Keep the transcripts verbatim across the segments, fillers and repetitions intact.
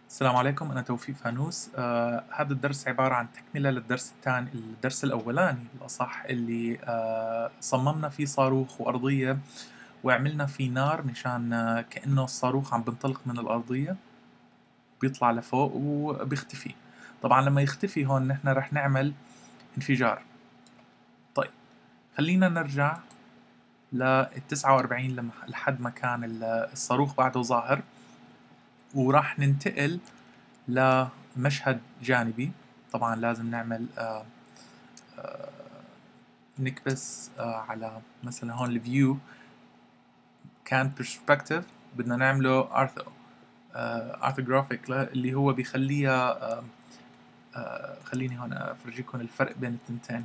السلام عليكم، أنا توفيق فانوس. آه، هذا الدرس عبارة عن تكملة للدرس الثاني، الدرس الأولاني بالأصح، اللي آه، صممنا فيه صاروخ وأرضية وعملنا فيه نار مشان آه، كأنه الصاروخ عم بنطلق من الأرضية، بيطلع لفوق وبيختفي. طبعا لما يختفي هون نحن رح نعمل انفجار. طيب، خلينا نرجع للتسعة وأربعين لما لحد ما كان الصاروخ بعده ظاهر، وراح ننتقل لمشهد جانبي. طبعا لازم نعمل آه آه نكبس آه على مثلا هون الفيو كان برسبكتيف، بدنا نعمله ارثو ارثوغرافيك اللي هو بيخليها آه آه خليني هون افرجيكم الفرق بين التنتين.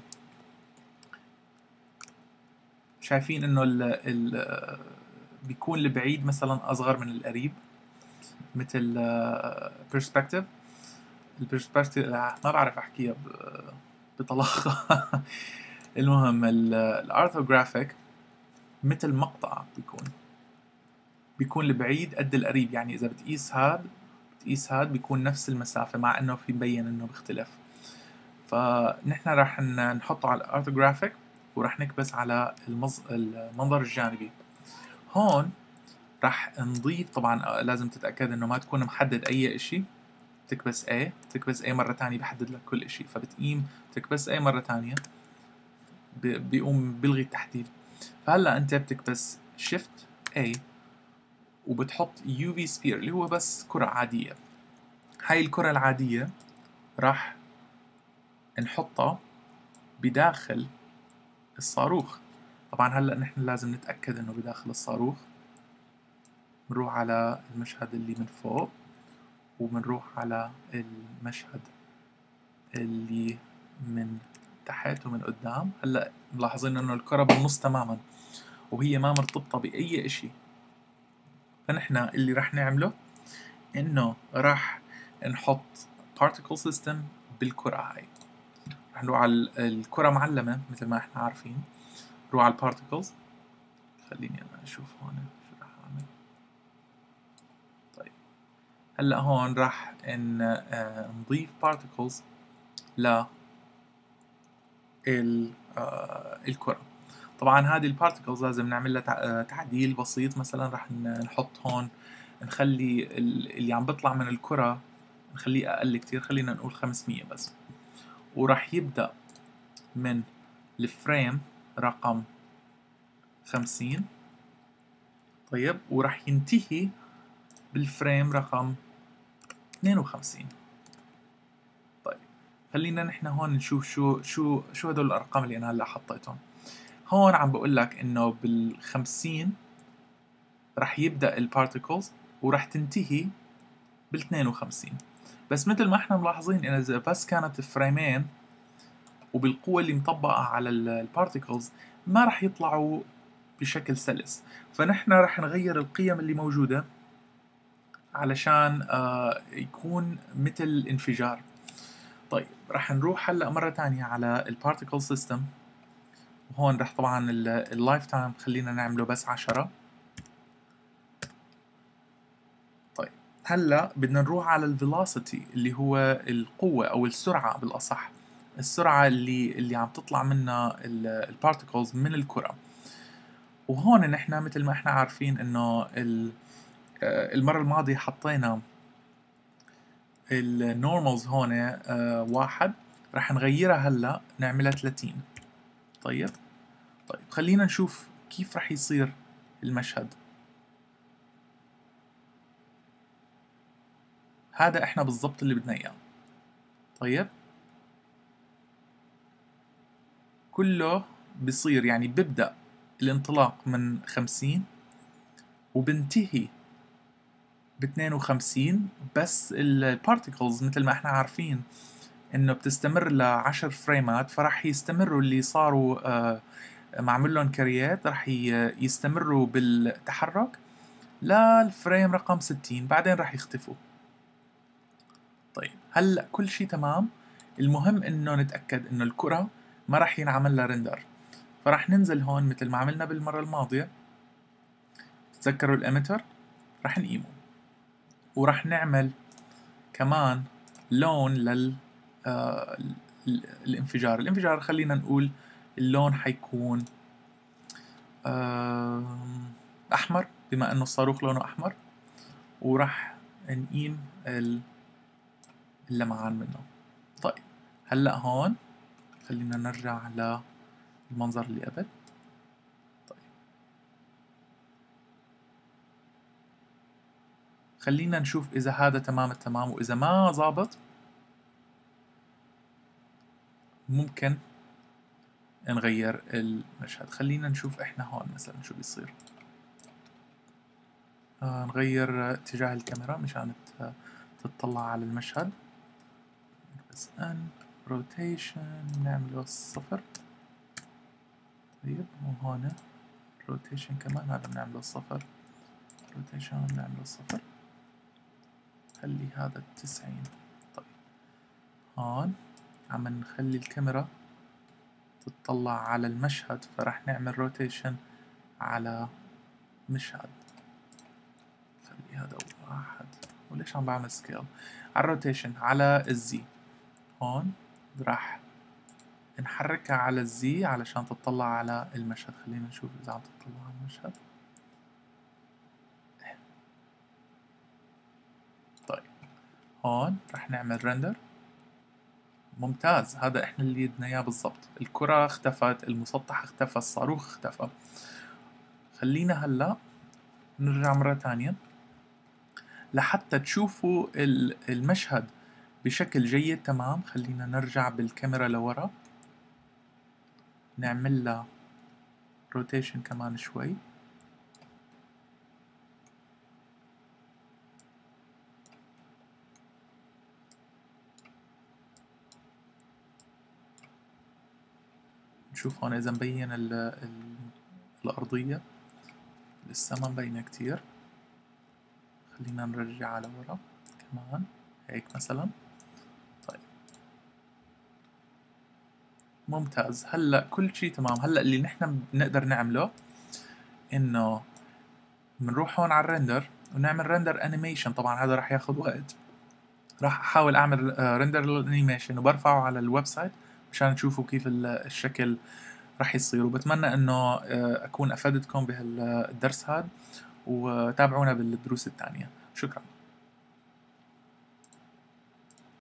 شايفين انه ال ال بيكون البعيد مثلا اصغر من القريب، مثل برسبكتيف. البرسبكتيف ما بعرف احكيها بطلاقة. المهم الارثوغرافيك مثل مقطع، بيكون بيكون البعيد قد القريب، يعني اذا بتقيس هاد بتقيس هاد بيكون نفس المسافة، مع انه في مبين انه بيختلف. فنحن راح نحطه على الارثوغرافيك وراح نكبس على المز... المنظر الجانبي. هون راح نضيف، طبعا لازم تتأكد انه ما تكون محدد اي اشي. تكبس A، تكبس A مرة تانية بحدد لك كل اشي، فبتقيم تكبس A مرة تانية بيقوم بلغي التحديد. فهلا انت بتكبس شيفت A وبتحط يو في سبير اللي هو بس كرة عادية. هاي الكرة العادية راح نحطها بداخل الصاروخ. طبعا هلا نحن لازم نتأكد انه بداخل الصاروخ. بنروح على المشهد اللي من فوق وبنروح على المشهد اللي من تحت ومن قدام. هلا ملاحظين انه الكرة بالنص تماما وهي ما مرتبطة بأي اشي. فنحن اللي راح نعمله انه راح نحط particle system بالكرة هاي. راح نروح على الكرة معلمة مثل ما احنا عارفين، نروح على البارتيكلز. خليني انا اشوف هون شو راح اعمل. طيب هلا هون راح ان آه نضيف particles ل آه الكرة. طبعا هذه البارتيكلز لازم نعمل لها تعديل بسيط. مثلا راح نحط هون نخلي اللي عم بيطلع من الكرة نخليه اقل كتير، خلينا نقول خمسمية بس. وراح يبدأ من الفريم رقم خمسين. طيب وراح ينتهي بالفريم رقم اثنين وخمسين. طيب خلينا نحن هون نشوف شو شو شو هدول الارقام اللي انا هلا حطيتهم. هون عم بقول لك انه بالخمسين راح يبدأ البارتيكلز وراح تنتهي بالاثنين وخمسين. بس مثل ما احنا ملاحظين ان اذا بس كانت فريمين وبالقوة اللي مطبقة على البارتيكلز ما راح يطلعوا بشكل سلس. فنحن راح نغير القيم اللي موجودة علشان آه يكون مثل الانفجار. طيب راح نروح هلا مرة تانية على البارتيكل سيستم، وهون راح طبعا اللايف تايم خلينا نعمله بس عشرة. طيب هلا بدنا نروح على الفيلوسيتي اللي هو القوة او السرعة بالاصح، السرعة اللي اللي عم تطلع منها البارتيكلز من الكرة. وهون نحن مثل ما احنا عارفين انه المرة الماضية حطينا النورمالز هون آه واحد، راح نغيرها هلا نعملها ثلاثين. طيب طيب خلينا نشوف كيف راح يصير المشهد. هذا احنا بالضبط اللي بدنا اياه. طيب كله بصير يعني ببدأ الانطلاق من خمسين وبنتهي ب اثنين وخمسين. بس البارتيكلز مثل ما احنا عارفين انه بتستمر لعشر فريمات، فراح يستمروا اللي صاروا آه معمول لهم كريات راح يستمروا بالتحرك للفريم رقم ستين، بعدين راح يختفوا. طيب هلا كل شيء تمام. المهم انه نتأكد انه الكرة ما راح ينعمل لها رندر. فراح ننزل هون مثل ما عملنا بالمرة الماضية. تتذكروا الاميتر؟ راح نقيمه وراح نعمل كمان لون لل آه الانفجار. الانفجار خلينا نقول اللون حيكون آه أحمر بما أنه الصاروخ لونه أحمر، وراح نقيم اللمعان منه. طيب هلأ هون خلينا نرجع للمنظر اللي قبل. طيب خلينا نشوف إذا هذا تمام التمام، وإذا ما ظابط ممكن نغير المشهد. خلينا نشوف إحنا هون مثلا شو بيصير. آه نغير اتجاه الكاميرا مشان تطلع على المشهد. بس ان روتيشن نعمله صفر. طيب وهون روتيشن كمان هذا بنعمله صفر. روتيشن بنعمله صفر. خلي هذا تسعين. طيب هون عم نخلي الكاميرا تطلع على المشهد، فراح نعمل روتيشن على مشهد. خلي هذا واحد. وليش عم بعمل سكيل؟ على الروتيشن على الزي. هون راح نحركها على الزي علشان تطلع على المشهد. خلينا نشوف إذا عم تطلع على المشهد. طيب هون راح نعمل رندر. ممتاز، هذا احنا اللي بدنا اياه بالضبط. الكرة اختفت، المسطح اختفى، الصاروخ اختفى. خلينا هلا نرجع مرة ثانية لحتى تشوفوا المشهد بشكل جيد. تمام، خلينا نرجع بالكاميرا لورا، نعمل لها روتيشن كمان شوي. نشوف هون إذا مبين ال ال الأرضية. لسه ما مبينة كتير. خلينا نرجع على ورا كمان هيك مثلا. طيب ممتاز، هلا كل شيء تمام. هلا اللي نحن بنقدر نعمله انه بنروح هون على الرندر ونعمل رندر انيميشن. طبعا هذا راح ياخذ وقت. راح احاول اعمل رندر الانيميشن وبرفعه على الويب سايت مشان تشوفوا كيف الشكل راح يصير. وبتمنى انه اكون افدتكم بهالدرس هذا، وتابعونا بالدروس الثانية. شكرا.